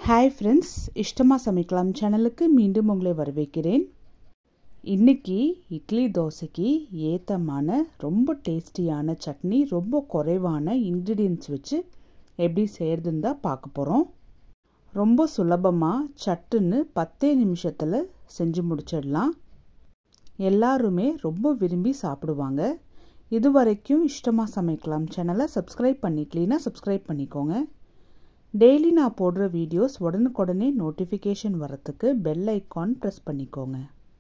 Hi friends, இஷ்டமாக சமைக்கலாம் சேனலுக்கு மீண்டும் உங்களை வரவேற்கிறேன். இன்றைக்கி இட்லி தோசைக்கு ஏத்தமான ரொம்ப டேஸ்டியான சட்னி ரொம்ப குறைவான இன்க்ரீடியன்ட்ஸ் வச்சு எப்படி செய்கிறதுன்னு தான் பார்க்க போகிறோம். ரொம்ப சுலபமாக சட்டுன்னு 10 நிமிஷத்தில் செஞ்சு முடிச்சிடலாம். எல்லாருமே ரொம்ப விரும்பி சாப்பிடுவாங்க. இது வரைக்கும் இஷ்டமாக சமைக்கலாம் சேனலை சப்ஸ்கிரைப் பண்ணிக்கலனா சப்ஸ்கிரைப் பண்ணிக்கோங்க. டெய்லி நான் போடுற வீடியோஸ் உடனுக்குடனே நோட்டிஃபிகேஷன் வரத்துக்கு பெல் ஐக்கான் ப்ரெஸ் பண்ணிக்கோங்க.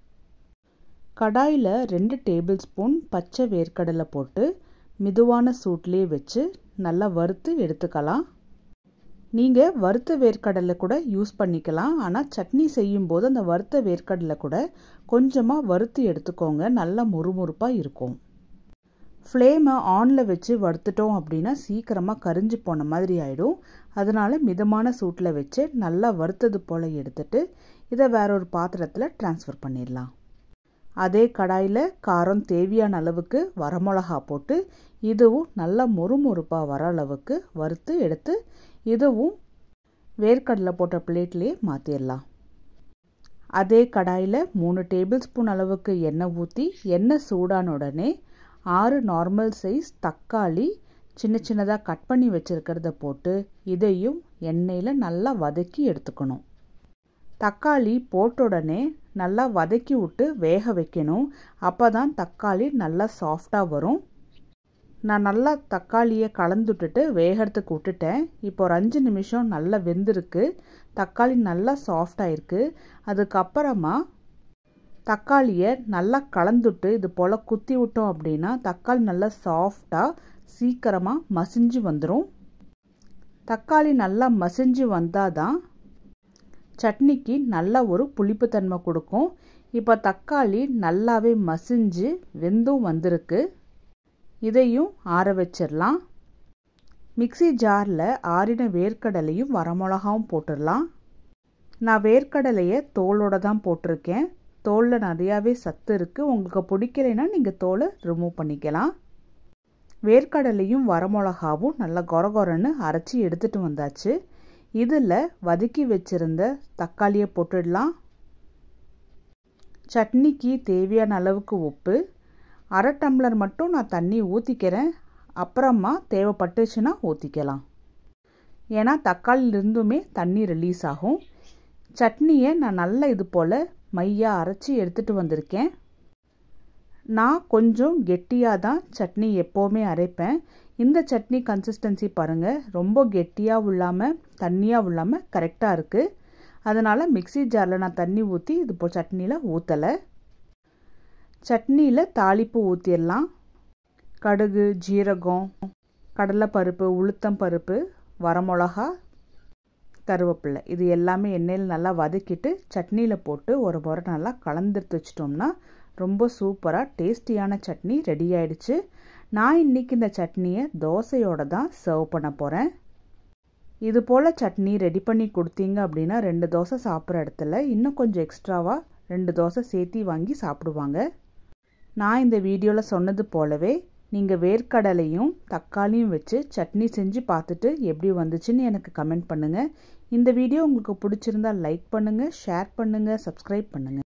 கடாயில் 2 டேபிள் ஸ்பூன் பச்சை வேர்க்கடலை போட்டு மிதுவான சூட்லேயே வச்சு நல்லா வறுத்து எடுத்துக்கலாம். நீங்கள் வறுத்த வேர்க்கடலை கூட யூஸ் பண்ணிக்கலாம். ஆனால் சட்னி செய்யும்போது அந்த வறுத்த வேர்க்கடலை கூட கொஞ்சமாக வறுத்து எடுத்துக்கோங்க. நல்லா முறுமுறுப்பாக இருக்கும். ஃப்ளேமை ஆனில் வச்சு வறுத்துட்டோம் அப்படின்னா சீக்கிரமாக கரிஞ்சு போன மாதிரி ஆகிடும். அதனால் மிதமான சூட்டில் வச்சு நல்லா வறுத்தது போல் எடுத்துட்டு இதை வேற ஒரு பாத்திரத்தில் ட்ரான்ஸ்ஃபர் பண்ணிடலாம். அதே கடாயில் காரம் தேவையான அளவுக்கு வரமிளகா போட்டு இதுவும் நல்லா முறுமுறுப்பாக வர அளவுக்கு வறுத்து எடுத்து இதுவும் வேர்க்கடலை போட்ட பிளேட்லேயே மாற்றிடலாம். அதே கடாயில் 3 டேபிள் ஸ்பூன் அளவுக்கு எண்ணெய் ஊற்றி எண்ணெய் சூடான உடனே 6 நார்மல் சைஸ் தக்காளி சின்ன சின்னதாக கட் பண்ணி வச்சுருக்கிறத போட்டு இதையும் எண்ணெயில் நல்லா வதக்கி எடுத்துக்கணும். தக்காளி போட்ட உடனே நல்லா வதக்கி விட்டு வேக வைக்கணும். அப்போ தான் தக்காளி நல்லா சாஃப்டாக வரும். நான் நல்லா தக்காளியை கலந்துட்டுட்டு வேகிறதுக்கு விட்டுட்டேன். இப்போ ஒரு 5 நிமிஷம் நல்லா வெந்திருக்கு. தக்காளி நல்லா சாஃப்டாக இருக்குது. அதுக்கப்புறமா தக்காளியை நல்லா கலந்துட்டு இது போல் குத்தி விட்டோம் அப்படின்னா தக்காளி நல்லா சாஃப்டாக சீக்கிரமாக மசிஞ்சு வந்துடும். தக்காளி நல்லா மசிஞ்சு வந்தால் தான் சட்னிக்கு நல்ல ஒரு புளிப்புத்தன்மை கொடுக்கும். இப்போ தக்காளி நல்லாவே மசிஞ்சு வெந்தும் வந்திருக்கு. இதையும் ஆற வச்சிடலாம். மிக்ஸி ஜாரில் ஆறின வேர்க்கடலையும் வரமிளகாவும் போட்டுடலாம். நான் வேர்க்கடலையை தோலோடு தான் போட்டிருக்கேன். தோலில் நிறையாவே சத்து இருக்குது. உங்களுக்கு பிடிக்கலைன்னா நீங்கள் தோலை ரிமூவ் பண்ணிக்கலாம். வேர்க்கடலையும் வரமிளகாவும் நல்லா கொரகொரன்னு அரைச்சி எடுத்துகிட்டு வந்தாச்சு. இதில் வதக்கி வச்சுருந்த தக்காளியை போட்டுடலாம். சட்னிக்கு தேவையான அளவுக்கு உப்பு, 1/2 டம்ளர் மட்டும் நான் தண்ணி ஊற்றிக்கிறேன். அப்புறமா தேவைப்பட்டுச்சுன்னா ஊற்றிக்கலாம். ஏன்னா தக்காளிலிருந்துமே தண்ணி ரிலீஸ் ஆகும். சட்னியை நான் நல்லா இது போல் மையாக அரைச்சி எடுத்துகிட்டு வந்திருக்கேன். நான் கொஞ்சம் கெட்டியாக தான் சட்னி எப்போவுமே அரைப்பேன். இந்த சட்னி கன்சிஸ்டன்சி பாருங்கள், ரொம்ப கெட்டியாகவும் இல்லாமல் தண்ணியாகவும் இல்லாமல் கரெக்டாக இருக்குது. அதனால் மிக்ஸி ஜாரில் நான் தண்ணி ஊற்றி இது போல் சட்னியில் ஊற்றலை. சட்னியில் தாளிப்பு ஊற்றிடலாம். கடுகு, ஜீரகம், கடலைப்பருப்பு, உளுத்தம் பருப்பு, வரமிளகா, கருவேப்பிலை இது எல்லாமே எண்ணெயில் நல்லா வதக்கிட்டு சட்னியில் போட்டு ஒரு முறை நல்லா கலந்துட்டு வச்சிட்டோம்னா ரொம்ப சூப்பராக டேஸ்டியான சட்னி ரெடி ஆயிடுச்சு. நான் இன்றைக்கி இந்த சட்னியை தோசையோடு தான் சர்வ் பண்ண போகிறேன். இது போல் சட்னி ரெடி பண்ணி கொடுத்தீங்க அப்படின்னா 2 தோசை சாப்பிட்ற இடத்துல இன்னும் கொஞ்சம் எக்ஸ்ட்ராவாக 2 தோசை சேர்த்தி வாங்கி சாப்பிடுவாங்க. நான் இந்த வீடியோவில் சொன்னது போலவே நீங்கள் வேர்க்கடலையும் தக்காளியும் வச்சு சட்னி செஞ்சு பார்த்துட்டு எப்படி வந்துச்சுன்னு எனக்கு கமெண்ட் பண்ணுங்கள். இந்த வீடியோ உங்களுக்கு பிடிச்சிருந்தால் லைக் பண்ணுங்கள், ஷேர் பண்ணுங்கள், சப்ஸ்கிரைப் பண்ணுங்கள்.